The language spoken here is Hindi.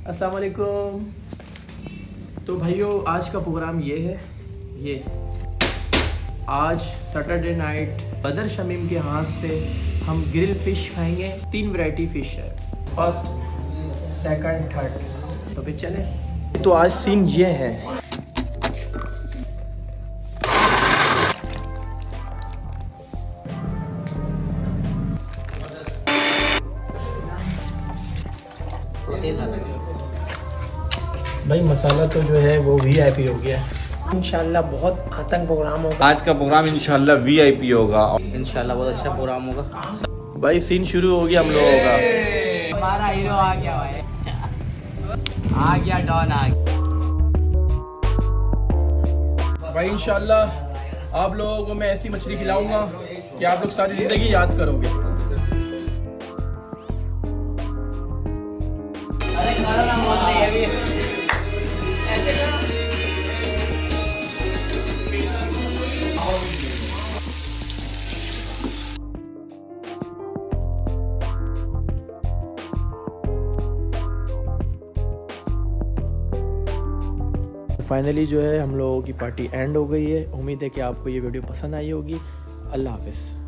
अस्सलाम वालेकुम। तो भाइयों आज का प्रोग्राम ये है, ये आज सैटरडे नाइट बदर शमीम के हाथ से हम ग्रिल फिश खाएंगे। 3 वैरायटी फिश है, फर्स्ट, सेकंड, थर्ड। तो फिर चले। तो आज सीन ये है, भाई मसाला तो जो है वो VIP हो गया। इंशाल्लाह बहुत आतंक प्रोग्राम होगा आज का प्रोग्राम। इंशाल्लाह VIP होगा। इंशाल्लाह बहुत अच्छा प्रोग्राम होगा। भाई सीन शुरू हो गया हम लोगों का। हमारा हीरो आ गया भाई, आ गया डॉन आ गया भाई। इंशाल्लाह आप लोगों को मैं ऐसी मछली खिलाऊंगा कि आप लोग सारी जिंदगी याद करोगे। फाइनली जो है हम लोगों की पार्टी एंड हो गई है। उम्मीद है कि आपको ये वीडियो पसंद आई होगी। अल्लाह हाफिज़।